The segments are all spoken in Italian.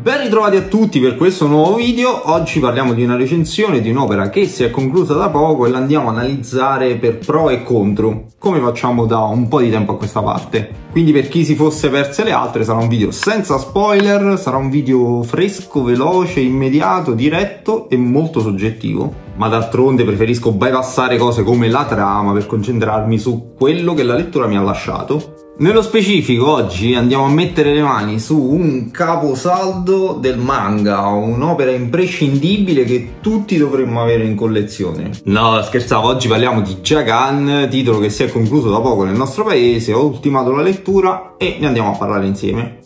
Ben ritrovati a tutti per questo nuovo video. Oggi parliamo di una recensione di un'opera che si è conclusa da poco e la andiamo a analizzare per pro e contro, come facciamo da un po' di tempo a questa parte. Quindi per chi si fosse perse le altre sarà un video senza spoiler, sarà un video fresco, veloce, immediato, diretto e molto soggettivo. Ma d'altronde preferisco bypassare cose come la trama per concentrarmi su quello che la lettura mi ha lasciato. Nello specifico oggi andiamo a mettere le mani su un caposaldo del manga, un'opera imprescindibile che tutti dovremmo avere in collezione. No, scherzavo, oggi parliamo di Jagan, titolo che si è concluso da poco nel nostro paese, ho ultimato la lettura e ne andiamo a parlare insieme.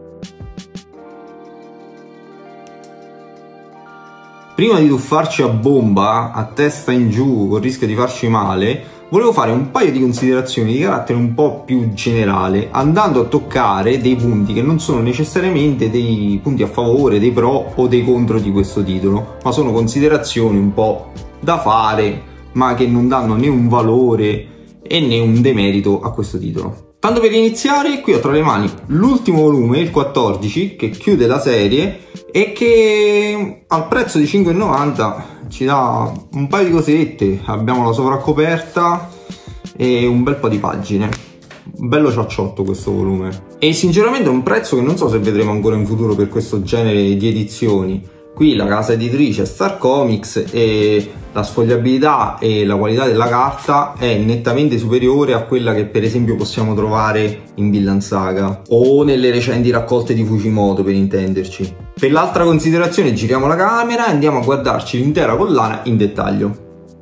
Prima di tuffarci a bomba, a testa in giù, con il rischio di farci male, volevo fare un paio di considerazioni di carattere un po' più generale, andando a toccare dei punti che non sono necessariamente dei punti a favore, dei pro o dei contro di questo titolo, ma sono considerazioni un po' da fare, ma che non danno né un valore e né un demerito a questo titolo. Tanto per iniziare, qui ho tra le mani l'ultimo volume, il 14, che chiude la serie e che al prezzo di 5,90 ci dà un paio di cosette. Abbiamo la sovraccoperta e un bel po' di pagine. Bello ciacciotto questo volume. E sinceramente è un prezzo che non so se vedremo ancora in futuro per questo genere di edizioni. Qui la casa editrice è Star Comics e la sfogliabilità e la qualità della carta è nettamente superiore a quella che per esempio possiamo trovare in Vinland Saga o nelle recenti raccolte di Fujimoto, per intenderci. Per l'altra considerazione giriamo la camera e andiamo a guardarci l'intera collana in dettaglio.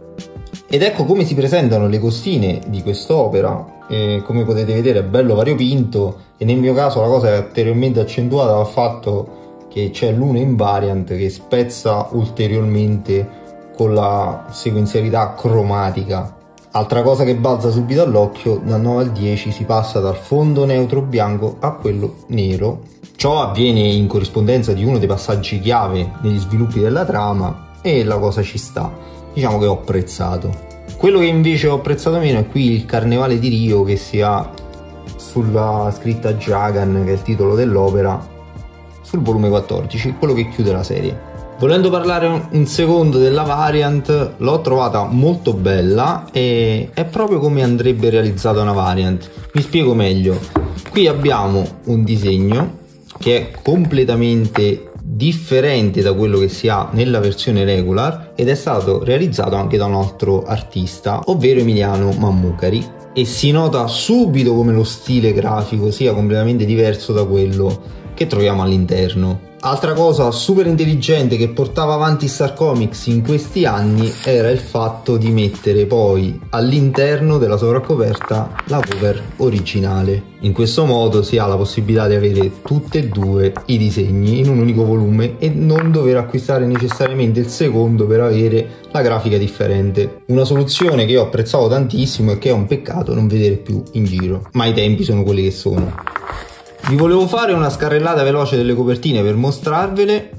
Ed ecco come si presentano le costine di quest'opera. Come potete vedere è bello variopinto e nel mio caso la cosa è ulteriormente accentuata dal fatto che c'è l'uno in variant che spezza ulteriormente con la sequenzialità cromatica. Altra cosa che balza subito all'occhio: dal 9 al 10 si passa dal fondo neutro bianco a quello nero. Ciò avviene in corrispondenza di uno dei passaggi chiave negli sviluppi della trama e la cosa ci sta, diciamo che ho apprezzato. Quello che invece ho apprezzato meno è qui il Carnevale di Rio che si ha sulla scritta Jagan, che è il titolo dell'opera, sul volume 14, quello che chiude la serie. Volendo parlare un secondo della variant, l'ho trovata molto bella e è proprio come andrebbe realizzata una variant. Mi spiego meglio. Qui abbiamo un disegno che è completamente differente da quello che si ha nella versione regular ed è stato realizzato anche da un altro artista, ovvero Emiliano Mammucari, e si nota subito come lo stile grafico sia completamente diverso da quello che troviamo all'interno. Altra cosa super intelligente che portava avanti Star Comics in questi anni era il fatto di mettere poi all'interno della sovraccoperta la cover originale. In questo modo si ha la possibilità di avere tutti e due i disegni in un unico volume e non dover acquistare necessariamente il secondo per avere la grafica differente. Una soluzione che ho apprezzato tantissimo e che è un peccato non vedere più in giro, ma i tempi sono quelli che sono. Vi volevo fare una scarrellata veloce delle copertine per mostrarvele.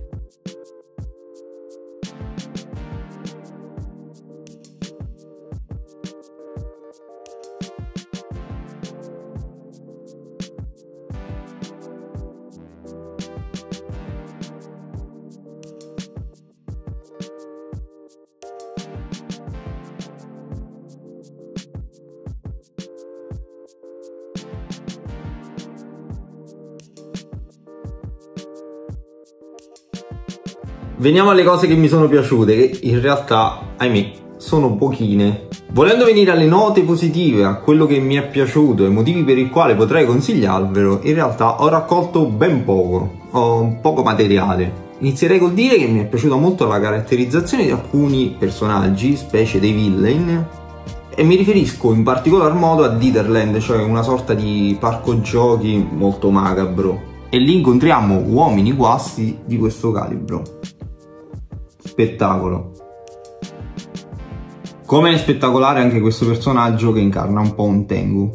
Veniamo alle cose che mi sono piaciute, che in realtà, ahimè, sono pochine. Volendo venire alle note positive, a quello che mi è piaciuto e motivi per il quale potrei consigliarvelo, in realtà ho raccolto ben poco, ho poco materiale. Inizierei col dire che mi è piaciuta molto la caratterizzazione di alcuni personaggi, specie dei villain, e mi riferisco in particolar modo a Dieterland, cioè una sorta di parco giochi molto macabro. E lì incontriamo uomini guasti di questo calibro. Spettacolo. Come è spettacolare anche questo personaggio che incarna un po' un Tengu.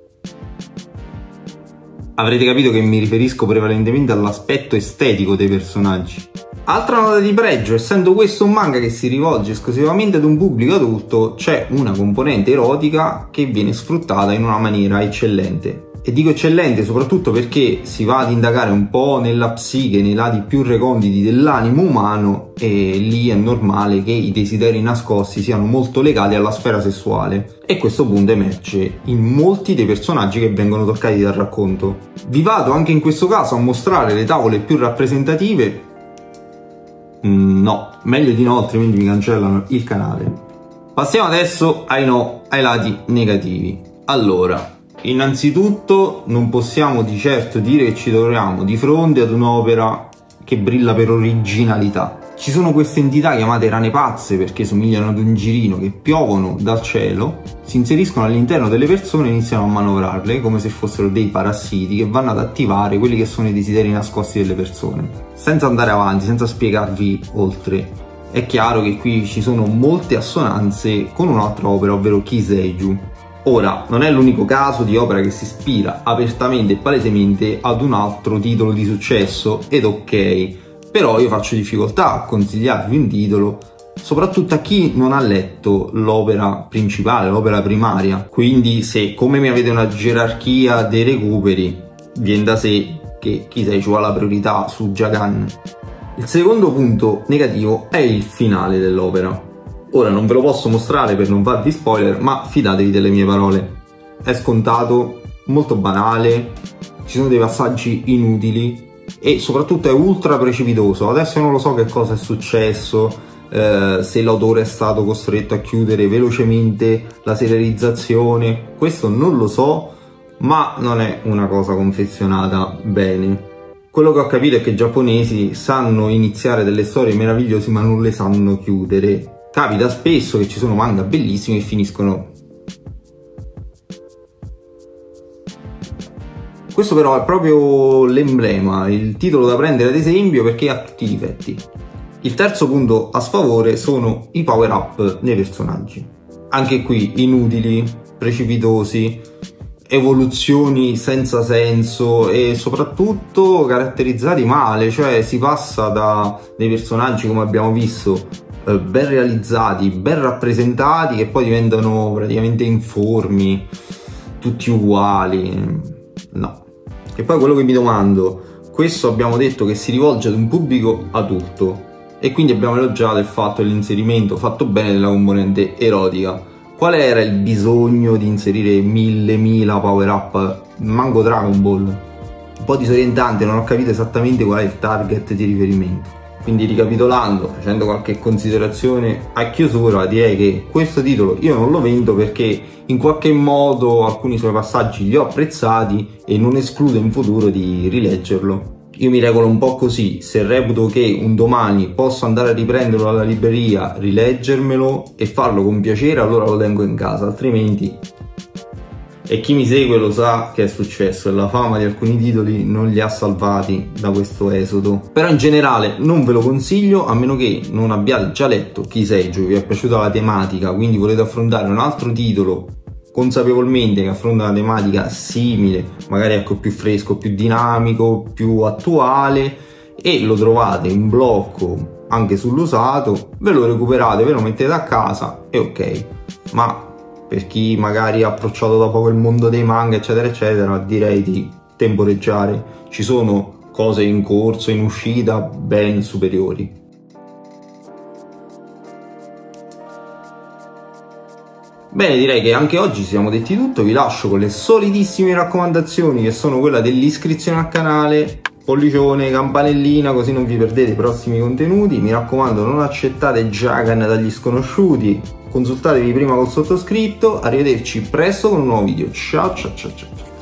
Avrete capito che mi riferisco prevalentemente all'aspetto estetico dei personaggi. Altra nota di pregio: essendo questo un manga che si rivolge esclusivamente ad un pubblico adulto, c'è una componente erotica che viene sfruttata in una maniera eccellente. E dico eccellente soprattutto perché si va ad indagare un po' nella psiche, nei lati più reconditi dell'animo umano, e lì è normale che i desideri nascosti siano molto legati alla sfera sessuale, e questo punto emerge in molti dei personaggi che vengono toccati dal racconto. Vi vado anche in questo caso a mostrare le tavole più rappresentative? No, meglio di no, altrimenti mi cancellano il canale. Passiamo adesso ai lati negativi. Allora, innanzitutto non possiamo di certo dire che ci troviamo di fronte ad un'opera che brilla per originalità. Ci sono queste entità chiamate rane pazze perché somigliano ad un girino che piovono dal cielo, si inseriscono all'interno delle persone e iniziano a manovrarle come se fossero dei parassiti che vanno ad attivare quelli che sono i desideri nascosti delle persone. Senza andare avanti, senza spiegarvi oltre, è chiaro che qui ci sono molte assonanze con un'altra opera, ovvero Kiseiju. Ora, non è l'unico caso di opera che si ispira apertamente e palesemente ad un altro titolo di successo, ed ok, però io faccio difficoltà a consigliarvi un titolo, soprattutto a chi non ha letto l'opera principale, l'opera primaria. Quindi se come me avete una gerarchia dei recuperi, viene da sé che Kiseiju ha la priorità su Jagan. Il secondo punto negativo è il finale dell'opera. Ora non ve lo posso mostrare per non farvi spoiler, ma fidatevi delle mie parole. È scontato, molto banale, ci sono dei passaggi inutili e soprattutto è ultra precipitoso. Adesso non lo so che cosa è successo, se l'autore è stato costretto a chiudere velocemente la serializzazione, questo non lo so, ma non è una cosa confezionata bene. Quello che ho capito è che i giapponesi sanno iniziare delle storie meravigliose ma non le sanno chiudere. Capita spesso che ci sono manga bellissimi che finiscono. Questo però è proprio l'emblema, il titolo da prendere ad esempio perché ha tutti i difetti. Il terzo punto a sfavore sono i power up nei personaggi. Anche qui inutili, precipitosi, evoluzioni senza senso e soprattutto caratterizzati male, cioè si passa da dei personaggi, come abbiamo visto, ben realizzati, ben rappresentati, che poi diventano praticamente informi, tutti uguali. No. E poi quello che mi domando, questo abbiamo detto che si rivolge ad un pubblico adulto e quindi abbiamo elogiato il fatto dell'inserimento fatto bene della componente erotica. Qual era il bisogno di inserire 1000 power up? Manco Dragon Ball. Un po' disorientante, non ho capito esattamente qual è il target di riferimento. Quindi ricapitolando, facendo qualche considerazione a chiusura, direi che questo titolo io non lo vendo perché in qualche modo alcuni suoi passaggi li ho apprezzati e non escludo in futuro di rileggerlo. Io mi regolo un po' così: se reputo che un domani posso andare a riprenderlo alla libreria, rileggermelo e farlo con piacere, allora lo tengo in casa, altrimenti... E chi mi segue lo sa che è successo e la fama di alcuni titoli non li ha salvati da questo esodo. Però in generale non ve lo consiglio a meno che non abbiate già letto Kiseiju, vi è piaciuta la tematica, quindi volete affrontare un altro titolo consapevolmente che affronta una tematica simile, magari ecco più fresco, più dinamico, più attuale, e lo trovate in blocco anche sull'usato, ve lo recuperate, ve lo mettete a casa e ok. Ma per chi magari ha approcciato da poco il mondo dei manga eccetera eccetera, direi di temporeggiare, ci sono cose in corso, in uscita ben superiori. Bene, direi che anche oggi siamo detti tutto, vi lascio con le solitissime raccomandazioni che sono quella dell'iscrizione al canale, pollicione, campanellina, così non vi perdete i prossimi contenuti. Mi raccomando, non accettate Jagan dagli sconosciuti, consultatevi prima col sottoscritto. Arrivederci presto con un nuovo video. Ciao ciao ciao ciao.